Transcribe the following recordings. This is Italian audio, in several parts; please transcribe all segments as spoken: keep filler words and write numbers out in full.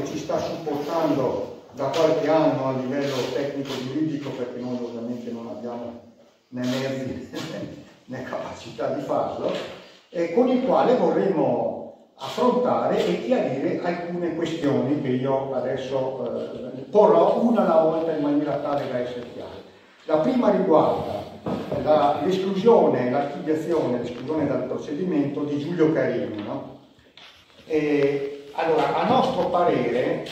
che ci sta supportando da qualche anno a livello tecnico-giuridico, perché noi ovviamente non abbiamo né mezzi né capacità di farlo, e con il quale vorremmo affrontare e chiarire alcune questioni che io adesso eh, porrò una alla volta in maniera tale da essere chiare. La prima riguarda l'esclusione, l'archiviazione, l'esclusione dal procedimento di Giulio Carini, no? E, allora, a nostro parere,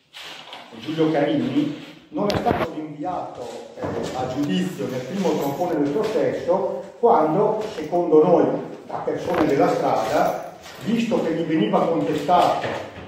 Giulio Carini non è stato rinviato eh, a giudizio nel primo troncone del processo quando, secondo noi, da persone della strada, visto che gli veniva contestato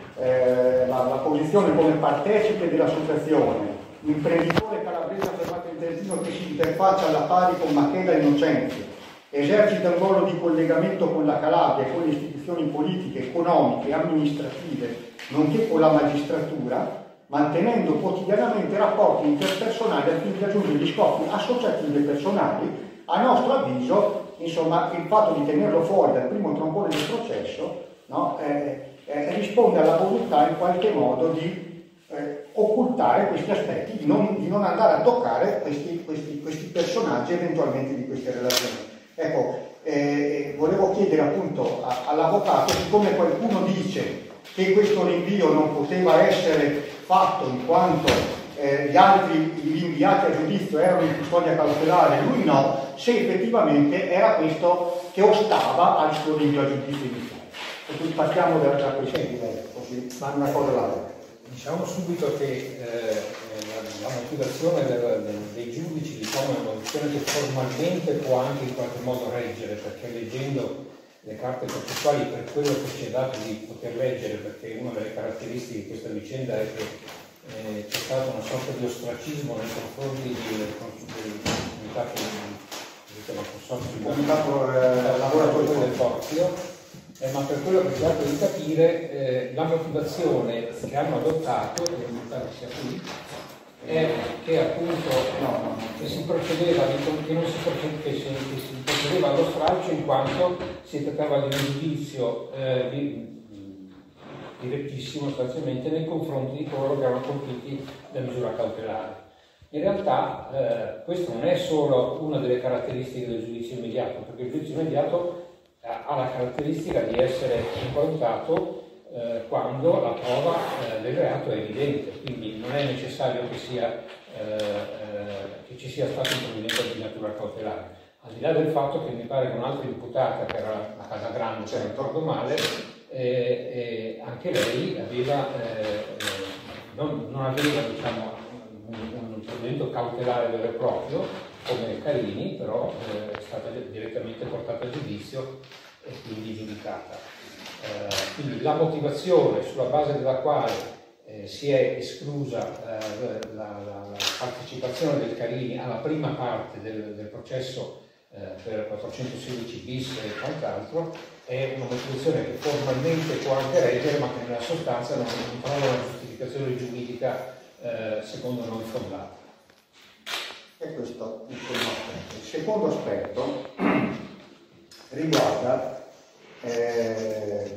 eh, la, la posizione come partecipe dell'associazione, imprenditore calabrese affermato in Trentino che si interfaccia alla pari con Macheda Innocenzi, esercita un ruolo di collegamento con la Calabria e con le istituzioni politiche, economiche e amministrative, nonché con la magistratura, mantenendo quotidianamente rapporti interpersonali al fine di raggiungere gli scopi associativi e personali. A nostro avviso, insomma, il fatto di tenerlo fuori dal primo troncone del processo, no, eh, eh, risponde alla volontà in qualche modo di eh, occultare questi aspetti, di non, di non andare a toccare questi, questi, questi personaggi eventualmente di queste relazioni. Ecco, eh, volevo chiedere appunto all'avvocato, siccome qualcuno dice che questo rinvio non poteva essere fatto in quanto eh, gli altri gli inviati a giudizio erano in custodia cautelare, lui no, se effettivamente era questo che ostava al suo rinvio a giudizio iniziale. E quindi partiamo da, da questi livelli, così una cosa all'altra. Diciamo subito che eh, la, la motivazione del, del, dei giudici, diciamo, è una motivazione che formalmente può anche in qualche modo reggere, perché leggendo le carte processuali, per quello che ci è dato di poter leggere, perché una delle caratteristiche di questa vicenda è che eh, c'è stata una sorta di ostracismo nei confronti del comitato del consorzio lavoratori del Forzio, eh, ma per quello che ci ha dato di capire, eh, la motivazione che hanno adottato, che sia qui, è che appunto no, che si procedeva che non si procedeva, che si, che si procedeva allo stralcio in quanto si trattava di un giudizio eh, di, direttissimo sostanzialmente nei confronti di coloro che erano colpiti da misura cautelare. In realtà eh, questa non è solo una delle caratteristiche del giudizio immediato, perché il giudizio immediato ha la caratteristica di essere improntato Eh, quando la prova eh, del reato è evidente, quindi non è necessario che, sia, eh, eh, che ci sia stato un provvedimento di natura cautelare, al di là del fatto che mi pare che un'altra imputata, che era la Casa Grande, se non ricordo male, eh, eh, anche lei aveva, eh, non, non aveva diciamo, un, un provvedimento cautelare vero e proprio, come Carini, però eh, è stata direttamente portata a giudizio e quindi giudicata. Eh, quindi la motivazione sulla base della quale eh, si è esclusa eh, la, la, la partecipazione del Carini alla prima parte del, del processo eh, per quattrocentosedici bis e quant'altro è una motivazione che formalmente può anche reggere, ma che nella sostanza non, non trova una giustificazione giuridica eh, secondo noi fondata. E questo è il primo aspetto. Il secondo aspetto riguarda Eh,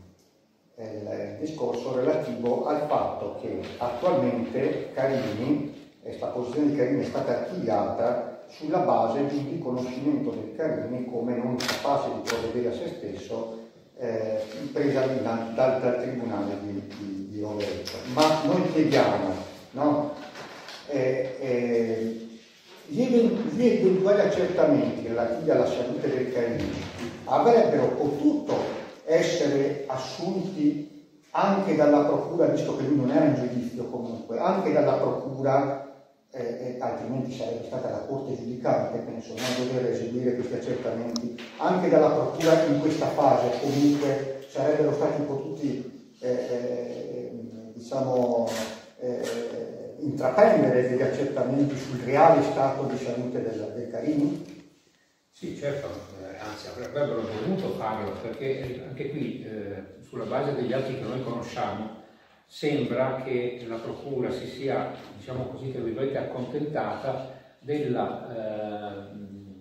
il discorso relativo al fatto che attualmente Carini, questa posizione di Carini è stata archiviata sulla base di un riconoscimento del Carini come non capace di provvedere a se stesso, eh, presa dal, dal, dal Tribunale di, di, di Rovereto. Ma noi chiediamo, no? Eh, eh, gli, gli eventuali accertamenti relativi alla salute del Carini avrebbero potuto essere assunti anche dalla procura, visto che lui non era in giudizio comunque, anche dalla procura, eh, eh, altrimenti sarebbe stata la Corte giudicante, penso, non dover eseguire questi accertamenti, anche dalla procura in questa fase comunque sarebbero stati potuti, eh, eh, diciamo, eh, intraprendere degli accertamenti sul reale stato di salute del, del Carini? Sì, certo, eh, anzi avrebbero dovuto farlo, perché anche qui, eh, sulla base degli atti che noi conosciamo, sembra che la Procura si sia, diciamo così, tra virgolette, accontentata della eh,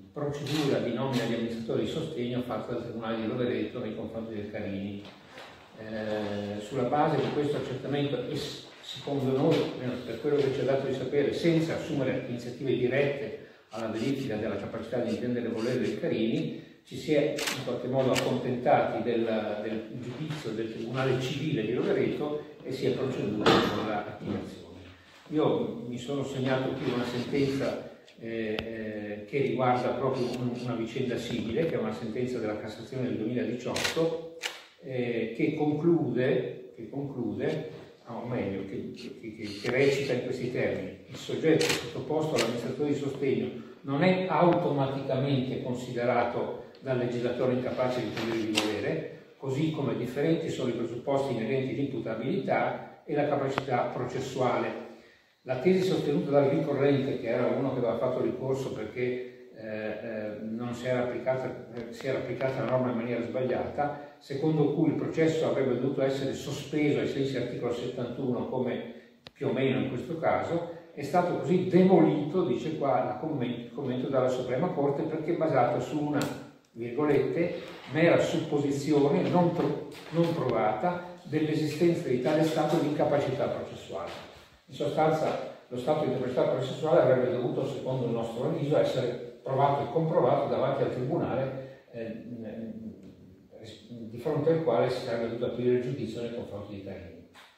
procedura di nomina di amministratori di sostegno fatta dal Tribunale di Rovereto nei confronti del Carini. eh, sulla base di questo accertamento e secondo noi, per quello che ci ha dato di sapere, senza assumere iniziative dirette alla verifica della capacità di intendere e volere dei Carini, ci si è in qualche modo accontentati del, del giudizio del Tribunale Civile di Rovereto e si è proceduto con l'attivazione. Io mi sono segnato qui una sentenza eh, eh, che riguarda proprio un, una vicenda simile, che è una sentenza della Cassazione del duemiladiciotto, eh, che conclude, che conclude o meglio, che, che, che recita in questi termini: il soggetto sottoposto all'amministratore di sostegno non è automaticamente considerato dal legislatore incapace di intendere e di volere, così come differenti sono i presupposti inerenti all'imputabilità e la capacità processuale. La tesi sostenuta dal ricorrente, che era uno che aveva fatto ricorso perché eh, eh, non si era, applicata, eh, si era applicata la norma in maniera sbagliata, secondo cui il processo avrebbe dovuto essere sospeso ai sensi dell'articolo settantuno, come più o meno in questo caso, è stato così demolito, dice qua il commento dalla Suprema Corte, perché è basato su una, virgolette, mera supposizione non, non provata dell'esistenza di tale stato di incapacità processuale. In sostanza, lo stato di incapacità processuale avrebbe dovuto, secondo il nostro avviso, essere provato e comprovato davanti al Tribunale, eh, di fronte al quale si sarebbe dovuto aprire il giudizio nei confronti di Carini.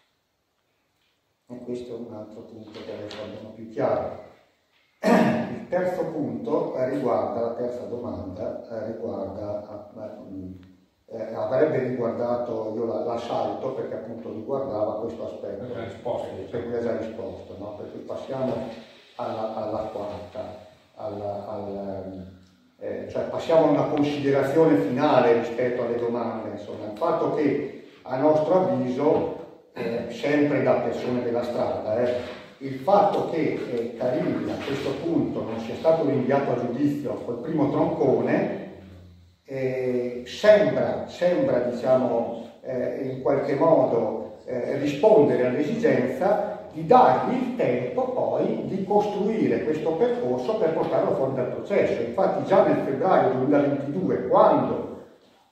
E questo è un altro punto che adesso abbiamo più chiaro. Il terzo punto riguarda, la terza domanda, riguarda, eh, avrebbe riguardato, io la, la salto perché appunto riguardava questo aspetto. Per risposta, per cui ha già risposto, no? Per cui passiamo alla, alla quarta, alla, al, eh, cioè passiamo a una considerazione finale rispetto alle domande, insomma, il fatto che a nostro avviso, eh, sempre da persone della strada, eh, il fatto che eh, Carini a questo punto non sia stato rinviato a giudizio col primo troncone eh, sembra, sembra diciamo, eh, in qualche modo eh, rispondere all'esigenza di dargli il tempo poi di costruire questo percorso per portarlo fuori dal processo. Infatti già nel febbraio duemilaventidue, quando,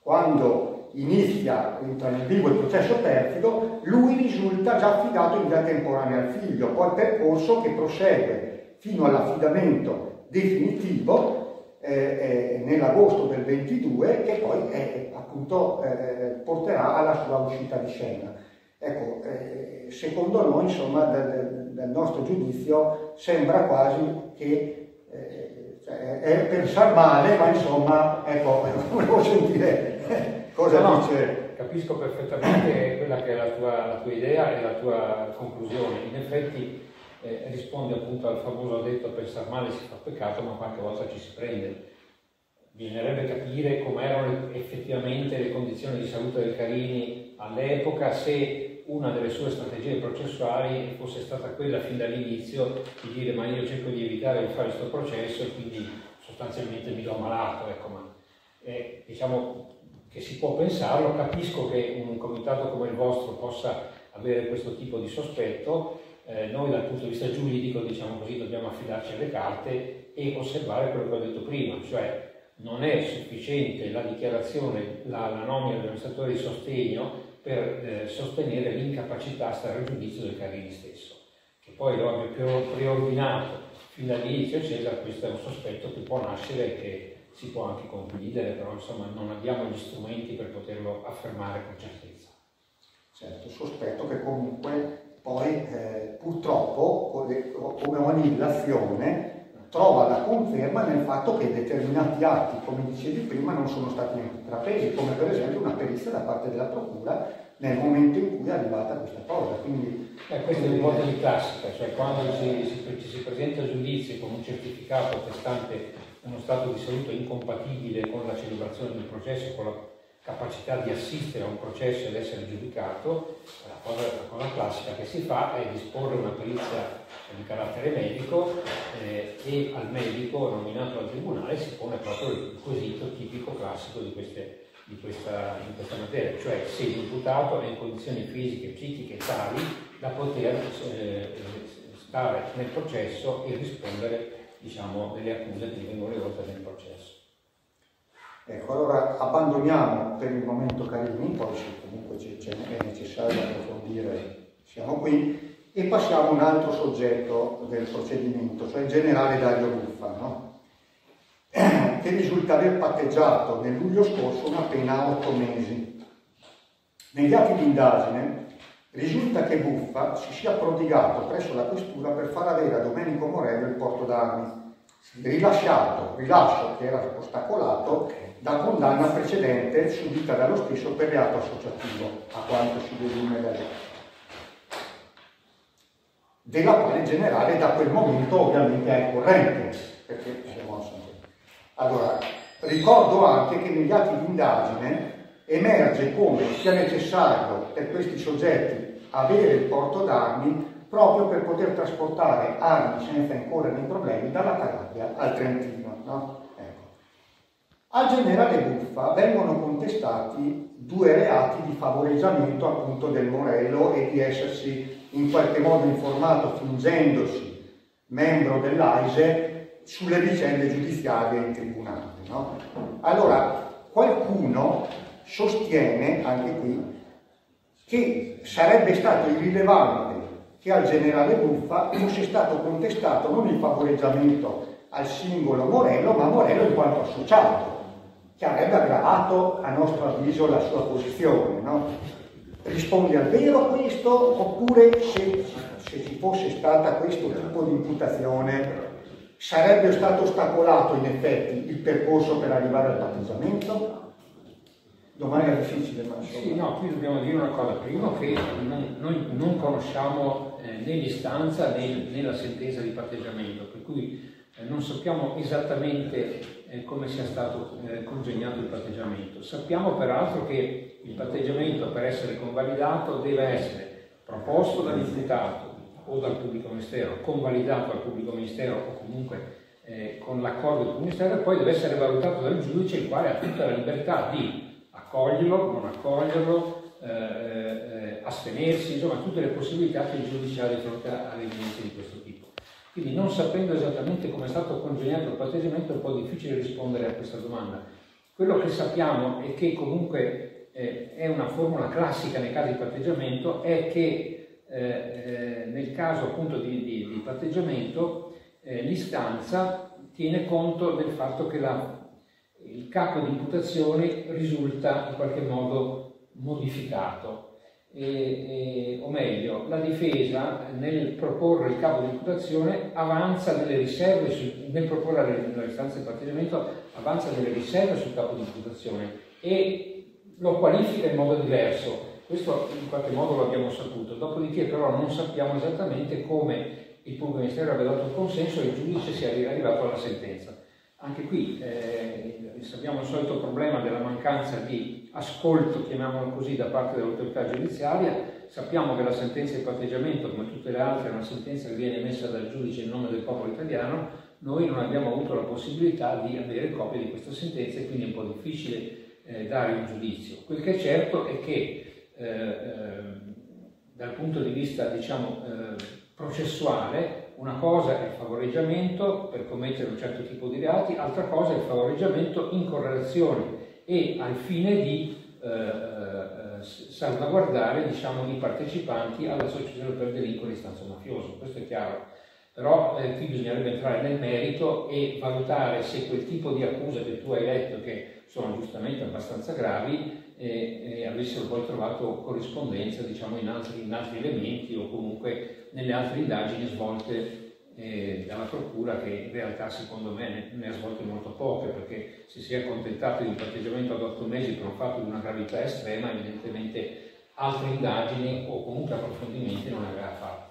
quando inizia, entra nel vivo il processo perfido, lui risulta già affidato in via temporanea al figlio, poi il percorso che prosegue fino all'affidamento definitivo eh, eh, nell'agosto del ventidue, che poi eh, appunto eh, porterà alla sua uscita di scena. Ecco, eh, secondo noi, insomma, dal, dal nostro giudizio, sembra quasi che eh, cioè, è pensare male, ma insomma, ecco, volevo sentire cosa no, dice. Capisco perfettamente quella che è la tua, la tua idea e la tua conclusione. In effetti eh, risponde appunto al famoso detto: pensare male si fa peccato, ma qualche volta ci si prende. Bisognerebbe capire com'erano effettivamente le condizioni di salute del Carini all'epoca, se una delle sue strategie processuali fosse stata quella fin dall'inizio di dire: ma io cerco di evitare di fare questo processo e quindi sostanzialmente mi do malato. Ecco, ma eh, diciamo che si può pensarlo. Capisco che un comitato come il vostro possa avere questo tipo di sospetto. Eh, noi dal punto di vista giuridico, diciamo così, dobbiamo affidarci alle carte e osservare quello che ho detto prima, cioè non è sufficiente la dichiarazione, la, la nomina dell'amministratore di sostegno per eh, sostenere l'incapacità a stare al giudizio del Carini stesso. Che poi lo abbia preordinato fin dall'inizio, eccetera, questo è un sospetto che può nascere e che si può anche condividere, però insomma non abbiamo gli strumenti per poterlo affermare con certezza. Certo, sospetto che comunque poi eh, purtroppo, come ogni illazione, trova la conferma nel fatto che determinati atti, come dicevi prima, non sono stati intrapresi, come per esempio una perizia da parte della Procura nel momento in cui è arrivata questa cosa. Quindi, eh, questa è l'ipotesi classica, cioè quando ci si, si, si presenta il giudizio con un certificato attestante uno stato di salute incompatibile con la celebrazione del processo, con la capacità di assistere a un processo ed essere giudicato, la cosa, la cosa classica che si fa è disporre una perizia di carattere medico eh, e al medico nominato dal tribunale si pone proprio il quesito tipico classico di, queste, di, questa, di questa materia, cioè se l'imputato è in condizioni fisiche e psichiche tali da poter eh, stare nel processo e rispondere, diciamo, delle accuse che vengono rivolte nel processo. Ecco, allora abbandoniamo per il momento Carini, poi se comunque ce ne è necessario approfondire, siamo qui, e passiamo a un altro soggetto del procedimento, cioè il generale Dario Buffa, no? Che risulta aver patteggiato nel luglio scorso una pena a otto mesi. Negli atti di indagine risulta che Buffa si sia prodigato presso la questura per far avere a Domenico Morello il porto d'armi, rilasciato, rilascio che era ostacolato da condanna precedente subita dallo stesso per reato associativo, a quanto si desume da lei, della quale il generale da quel momento ovviamente è corrente, perché siamo a San Giovanni. Allora, ricordo anche che negli atti di indagine emerge come sia necessario per questi soggetti avere il porto d'armi proprio per poter trasportare armi senza incorrere in problemi dalla Calabria al Trentino, no? Ecco. Al generale Buffa vengono contestati due reati di favoreggiamento appunto del Morello e di essersi in qualche modo informato fingendosi membro dell'A I S E sulle vicende giudiziarie in tribunale, no? Allora, qualcuno sostiene anche qui che sarebbe stato irrilevante che al generale Buffa fosse stato contestato non il favoreggiamento al singolo Morello, ma Morello in quanto associato, che avrebbe aggravato, a nostro avviso, la sua posizione, no? Risponde al vero questo, oppure se, se ci fosse stata questo tipo di imputazione sarebbe stato ostacolato in effetti il percorso per arrivare al patteggiamento? Domanda difficile, ma insomma. Sì, no, qui dobbiamo dire una cosa. Primo che non, noi non conosciamo eh, né l'istanza né, né la sentenza di patteggiamento, per cui eh, non sappiamo esattamente eh, come sia stato eh, congegnato il patteggiamento. Sappiamo peraltro che il patteggiamento, per essere convalidato, deve essere proposto dall'imputato o dal pubblico ministero, convalidato dal pubblico ministero o comunque eh, con l'accordo del pubblico ministero, e poi deve essere valutato dal giudice, il quale ha tutta la libertà di accoglierlo, non accoglierlo, eh, eh, astenersi, insomma tutte le possibilità che il giudice ha di fronte a evidenze di questo tipo. Quindi non sapendo esattamente come è stato congegnato il patteggiamento è un po' difficile rispondere a questa domanda. Quello che sappiamo e che comunque eh, è una formula classica nei casi di patteggiamento è che eh, eh, nel caso appunto di, di, di patteggiamento eh, l'istanza tiene conto del fatto che la il capo di imputazione risulta in qualche modo modificato, e, e, o meglio, la difesa nel proporre il capo di imputazione avanza delle riserve, su, nel proporre la istanza di patteggiamento avanza delle riserve sul capo di imputazione e lo qualifica in modo diverso. Questo in qualche modo lo abbiamo saputo, dopodiché però non sappiamo esattamente come il pubblico ministero abbia dato il consenso e il giudice sia arrivato alla sentenza. Anche qui eh, abbiamo il solito problema della mancanza di ascolto, chiamiamolo così, da parte dell'autorità giudiziaria. Sappiamo che la sentenza di patteggiamento, come tutte le altre, è una sentenza che viene emessa dal giudice in nome del popolo italiano. Noi non abbiamo avuto la possibilità di avere copia di questa sentenza e quindi è un po' difficile eh, dare un giudizio. Quel che è certo è che eh, eh, dal punto di vista, diciamo, eh, processuale, una cosa è il favoreggiamento per commettere un certo tipo di reati, altra cosa è il favoreggiamento in correlazione e al fine di eh, eh, salvaguardare, diciamo, i partecipanti all'associazione per delinquere di istanza mafioso. Questo è chiaro. Però eh, qui bisognerebbe entrare nel merito e valutare se quel tipo di accuse che tu hai letto, che sono giustamente abbastanza gravi, e, e avessero poi trovato corrispondenza, diciamo, in altri, in altri elementi o comunque nelle altre indagini svolte eh, dalla Procura, che in realtà secondo me ne, ne ha svolte molto poche, perché se si è accontentato di un patteggiamento ad otto mesi per un fatto di una gravità estrema, evidentemente altre indagini o comunque approfondimenti non ne aveva fatti.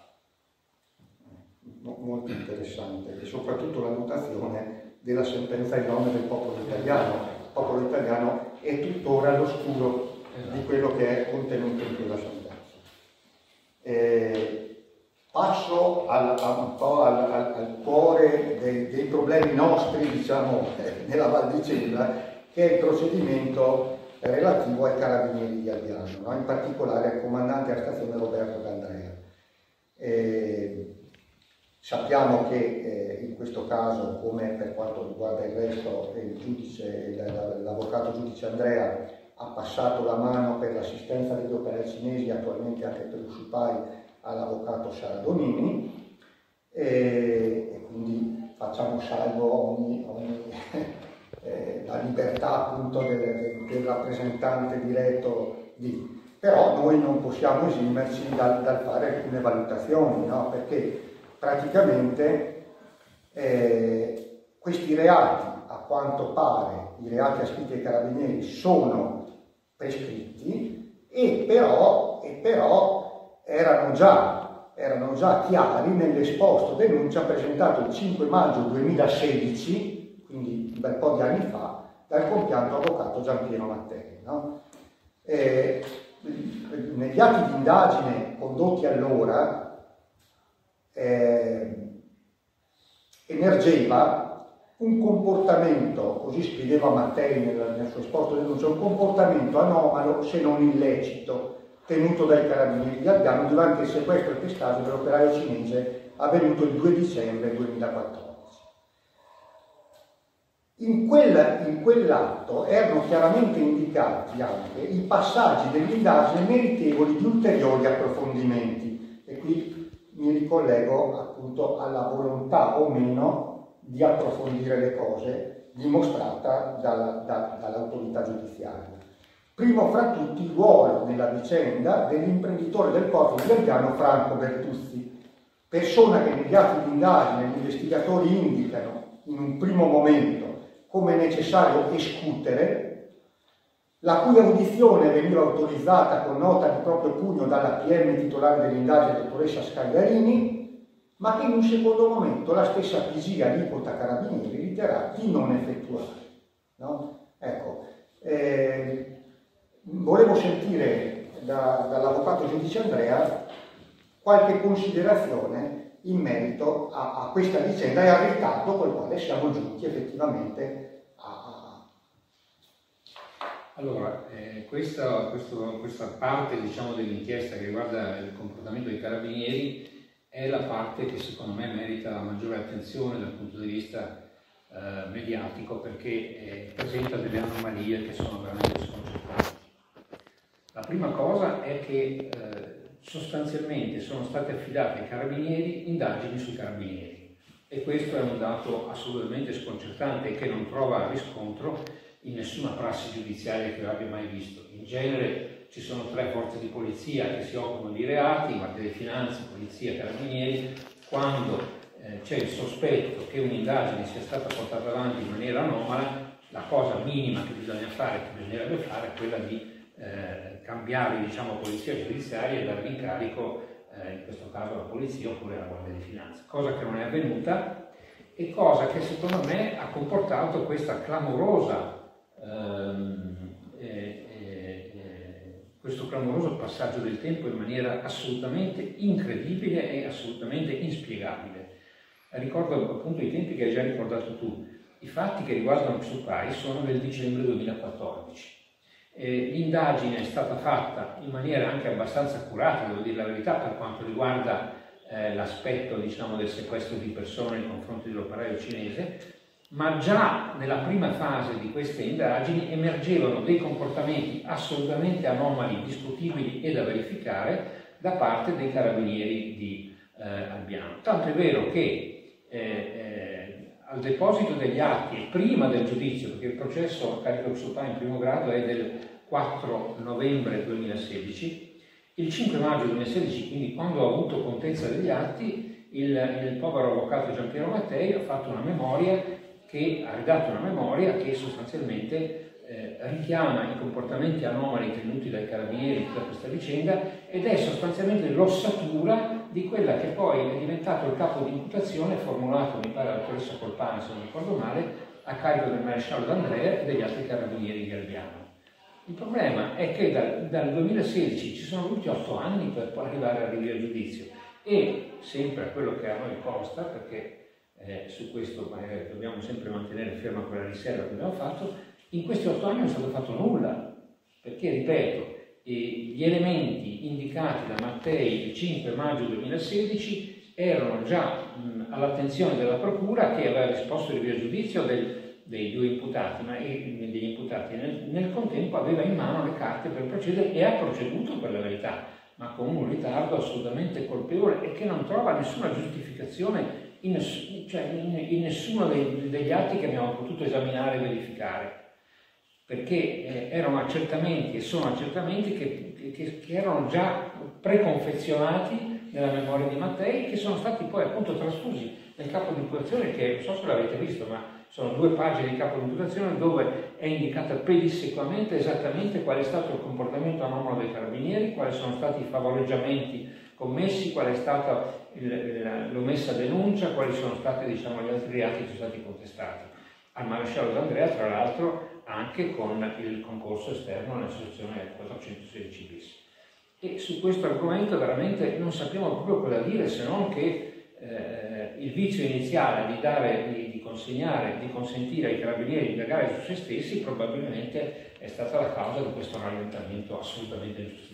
Molto interessante, e soprattutto la notazione della sentenza in nome del popolo italiano. Il popolo italiano è tuttora all'oscuro esatto. di quello che è contenuto in quella sentenza. Eh, passo al, a, un po' al, al, al cuore dei, dei problemi nostri, diciamo, eh, nella Val di Cella, che è il procedimento relativo ai carabinieri di Albiano, no? In particolare al comandante della stazione Roberto D'Andrea. Eh, sappiamo che eh, in questo caso, come per quanto riguarda il resto, il giudice, l'avvocato giudice Andrea ha passato la mano per l'assistenza degli operai cinesi, attualmente anche per l'Ushupai, all'avvocato Sara Donini, e, e quindi facciamo salvo ogni, ogni eh, la libertà appunto del, del, del rappresentante diretto di. Però noi non possiamo esimerci dal, dal fare alcune valutazioni, no? Perché praticamente eh, questi reati, a quanto pare, i reati ascritti ai carabinieri sono prescritti e però, e però erano, già, erano già chiari nell'esposto denuncia presentato il cinque maggio duemilasedici, quindi un bel po' di anni fa, dal compianto avvocato Giampiero Mattei, no? Eh, negli atti di indagine condotti allora eh, emergeva un comportamento, così scriveva Mattei nel, nel suo esposto denuncia, un comportamento anomalo se non illecito tenuto dai carabinieri di Albiano durante il sequestro e pestaggio dell'operaio cinese avvenuto il due dicembre duemilaquattordici. In, quel, in quell'atto erano chiaramente indicati anche i passaggi dell'indagine meritevoli di ulteriori approfondimenti e qui mi ricollego appunto alla volontà o meno di approfondire le cose dimostrata dalla, da, dall'autorità giudiziaria. Primo fra tutti il ruolo nella vicenda dell'imprenditore del porto di Albiano Franco Bertuzzi, persona che negli atti di indagine gli investigatori indicano in un primo momento come necessario escutere, la cui audizione veniva autorizzata con nota di proprio pugno dalla P M titolare dell'indagine, dottoressa Scagliarini, ma che in un secondo momento la stessa P G aliquota Carabinieri riterrà di non effettuare. No? Ecco, eh, volevo sentire da, dall'avvocato giudice Andrea qualche considerazione in merito a, a questa vicenda e al ritardo col quale siamo giunti effettivamente a... Allora, eh, questa, questo, questa parte diciamo, dell'inchiesta che riguarda il comportamento dei carabinieri è la parte che secondo me merita la maggiore attenzione dal punto di vista eh, mediatico, perché eh, presenta delle anomalie che sono veramente sconcertanti. La prima cosa è che eh, sostanzialmente sono state affidate ai carabinieri indagini sui carabinieri e questo è un dato assolutamente sconcertante che non trova riscontro in nessuna prassi giudiziaria che io abbia mai visto. In genere ci sono tre forze di polizia che si occupano di reati, Guardia di Finanza, Polizia, Carabinieri. Quando eh, c'è il sospetto che un'indagine sia stata portata avanti in maniera anomala, la cosa minima che bisogna fare, che bisognerebbe fare, è quella di Eh, cambiare diciamo, polizia giudiziaria e dare l'incarico eh, in questo caso alla polizia oppure alla Guardia di Finanza, cosa che non è avvenuta e cosa che secondo me ha comportato questa clamorosa ehm, eh, eh, questo clamoroso passaggio del tempo in maniera assolutamente incredibile e assolutamente inspiegabile. Ricordo appunto i tempi che hai già ricordato tu. I fatti che riguardano Ushupai sono del dicembre duemilaquattordici. Eh, l'indagine è stata fatta in maniera anche abbastanza accurata, devo dire la verità, per quanto riguarda eh, l'aspetto diciamo, del sequestro di persone nei confronti dell'operaio cinese, ma già nella prima fase di queste indagini emergevano dei comportamenti assolutamente anomali, discutibili e da verificare da parte dei carabinieri di eh, Albiano. Tanto è vero che eh, eh, al deposito degli atti e prima del giudizio, perché il processo a carico Ushupai in primo grado è del quattro novembre duemilasedici, il cinque maggio duemilasedici, quindi quando ho avuto contezza degli atti, il, il povero avvocato Giampiero Mattei ha fatto una memoria che ha redatto una memoria che sostanzialmente eh, richiama i comportamenti anomali tenuti dai carabinieri in tutta questa vicenda ed è sostanzialmente l'ossatura di quella che poi è diventato il capo di imputazione formulato, mi pare, dalla dottoressa Colpana, se non ricordo male, a carico del maresciallo D'Andrea e degli altri carabinieri di Albiano. Il problema è che dal, dal duemilasedici ci sono voluti otto anni per poi arrivare al rinvio a giudizio e, sempre a quello che a noi consta, perché eh, su questo eh, dobbiamo sempre mantenere ferma quella riserva che abbiamo fatto, in questi otto anni non è stato fatto nulla, perché, ripeto, gli elementi indicati da Mattei il cinque maggio duemilasedici erano già all'attenzione della procura, che aveva disposto il rinvio a giudizio del, dei due imputati, ma degli imputati nel, nel contempo aveva in mano le carte per procedere e ha proceduto per la verità, ma con un ritardo assolutamente colpevole e che non trova nessuna giustificazione in, ness cioè in, in nessuno dei, degli atti che abbiamo potuto esaminare e verificare, perché eh, erano accertamenti e sono accertamenti che, che, che erano già preconfezionati nella memoria di Mattei, che sono stati poi appunto trasfusi nel capo di imputazione, che non so se l'avete visto, ma sono due pagine di capo di imputazione dove è indicata pedissequamente esattamente qual è stato il comportamento anomalo dei carabinieri, quali sono stati i favoreggiamenti commessi, qual è stata l'omessa denuncia, quali sono stati, diciamo, gli altri reati che sono stati contestati al maresciallo D'Andrea, tra l'altro anche con il concorso esterno nell'associazione quattrocentosedici bis. E su questo argomento veramente non sappiamo proprio cosa dire, se non che eh, il vizio iniziale di, dare, di, di consegnare, di consentire ai carabinieri di indagare su se stessi probabilmente è stata la causa di questo rallentamento assolutamente ingiustificato.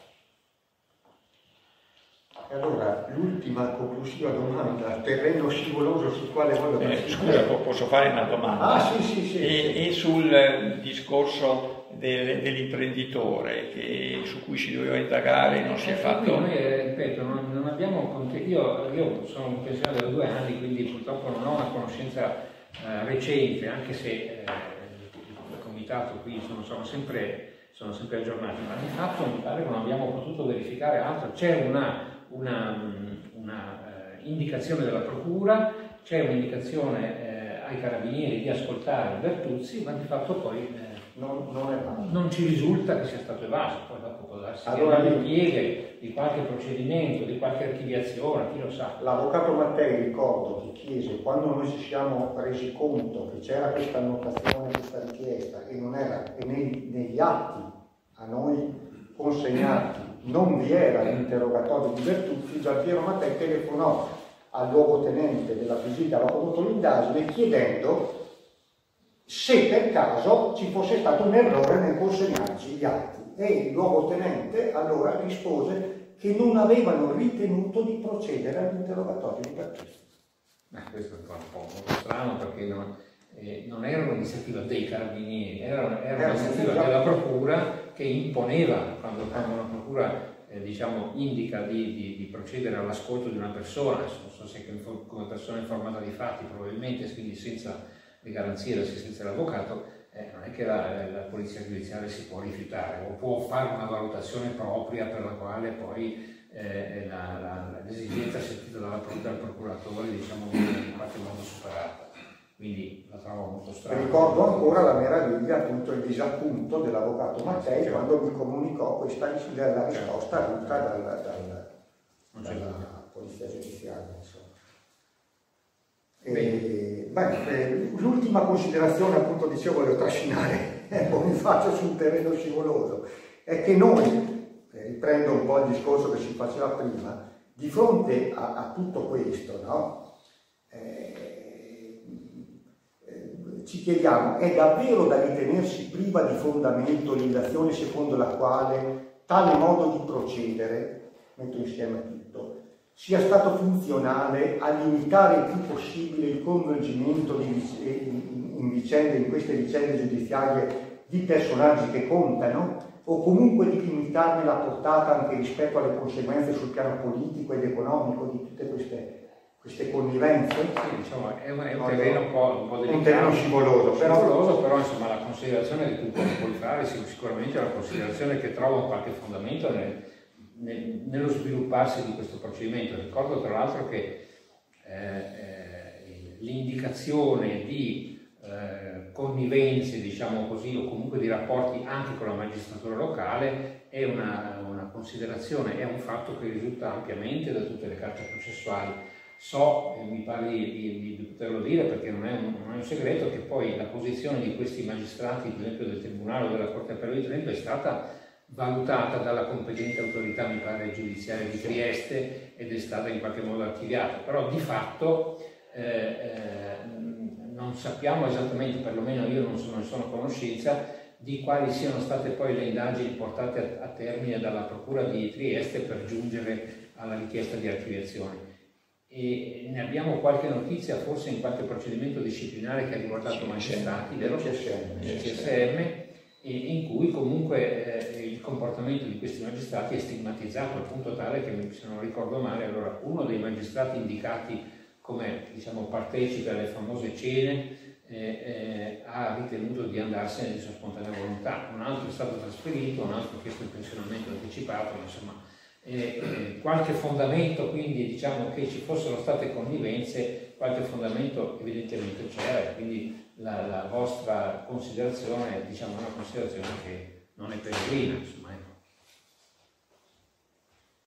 Allora, l'ultima conclusiva domanda, terreno scivoloso sul quale voglio... Eh, scusa, posso fare una domanda? Ah, sì, sì, sì. E, sì. e sul discorso del, dell'imprenditore su cui si doveva indagare non si è fatto... Noi, eh, ripeto, non, non abbiamo... Io, io sono un pensionario da due anni, quindi purtroppo non ho una conoscenza eh, recente, anche se eh, il comitato qui sono, sono sempre... sono sempre aggiornati, ma di fatto mi pare che non abbiamo potuto verificare altro. C'è una, una, una uh, indicazione della procura, c'è un'indicazione uh, ai carabinieri di ascoltare Bertuzzi, ma di fatto poi uh, non, non, è non ci risulta che sia stato evaso. Poi dopo può darsi allora, che pieghe di qualche procedimento, di qualche archiviazione, chi lo sa. L'avvocato Mattei, ricordo, che chiese, quando noi ci siamo resi conto che c'era questa annotazione, questa richiesta, e non era, e nei, negli atti a noi consegnati non vi era l'interrogatorio di Bertuzzi, Giampiero Mattei telefonò al luogotenente della Fisita, aveva condotto l'indagine, chiedendo se per caso ci fosse stato un errore nel consegnarci gli atti, e il luogotenente allora rispose che non avevano ritenuto di procedere all'interrogatorio di Bertuzzi. Ma questo è un po' molto strano, perché non, eh, non era un'iniziativa dei carabinieri, era, era un'iniziativa della procura che imponeva, quando, quando una procura eh, diciamo, indica di, di, di procedere all'ascolto di una persona, non so se come persona informata di fatti, probabilmente, quindi senza le garanzie dell'assistenza dell'avvocato, eh, non è che la, la polizia giudiziaria si può rifiutare o può fare una valutazione propria per la quale poi eh, l'esigenza sentita dalla, dal procuratore, diciamo, viene in qualche modo superata. Quindi la trovo molto strana. Ricordo ancora la meraviglia, appunto il disappunto dell'avvocato Mattei, sì, quando mi comunicò questa la risposta avuta dal, dal, dalla polizia giudiziaria. L'ultima considerazione, appunto, dicevo, voglio trascinare Bonifacio sul terreno scivoloso, è che noi, riprendo un po' il discorso che si faceva prima, di fronte a, a tutto questo, no? Eh, ci chiediamo, è davvero da ritenersi priva di fondamento l'illazione secondo la quale tale modo di procedere, metto insieme tutto, sia stato funzionale a limitare il più possibile il coinvolgimento di, in, in, vicende, in queste vicende giudiziarie di personaggi che contano, o comunque di limitarne la portata anche rispetto alle conseguenze sul piano politico ed economico di tutte queste queste connivenze? Sì, diciamo, è un, è un terreno un po', un po' delicato, un terreno scivoloso, però, scivoloso, però insomma la considerazione che tu puoi fare sicuramente è una considerazione che trova qualche fondamento nel, nel, nello svilupparsi di questo procedimento. Ricordo tra l'altro che eh, eh, l'indicazione di eh, connivenze, diciamo così, o comunque di rapporti anche con la magistratura locale è una, una considerazione, è un fatto che risulta ampiamente da tutte le carte processuali. So, e mi pare di, di, di poterlo dire perché non è, un, non è un segreto, che poi la posizione di questi magistrati, per esempio del Tribunale o della Corte Appello di Trento, è stata valutata dalla competente autorità, mi pare, giudiziaria di Trieste, ed è stata in qualche modo archiviata. Però di fatto eh, eh, non sappiamo esattamente, perlomeno io non sono, non sono a conoscenza, di quali siano state poi le indagini portate a, a termine dalla Procura di Trieste per giungere alla richiesta di archiviazione. e ne abbiamo qualche notizia forse in qualche procedimento disciplinare che ha riguardato Sì, magistrati, sì. vero? C S M. Il C S M, in cui comunque eh, il comportamento di questi magistrati è stigmatizzato al punto tale che, se non ricordo male, allora uno dei magistrati indicati come, diciamo, partecipe alle famose cene eh, eh, ha ritenuto di andarsene di sua spontanea volontà, un altro è stato trasferito, un altro ha chiesto il pensionamento anticipato, insomma eh, eh, qualche fondamento, quindi diciamo che ci fossero state connivenze, qualche fondamento evidentemente c'era, quindi la, la vostra considerazione, diciamo, è una considerazione che non è peregrina, insomma, ecco.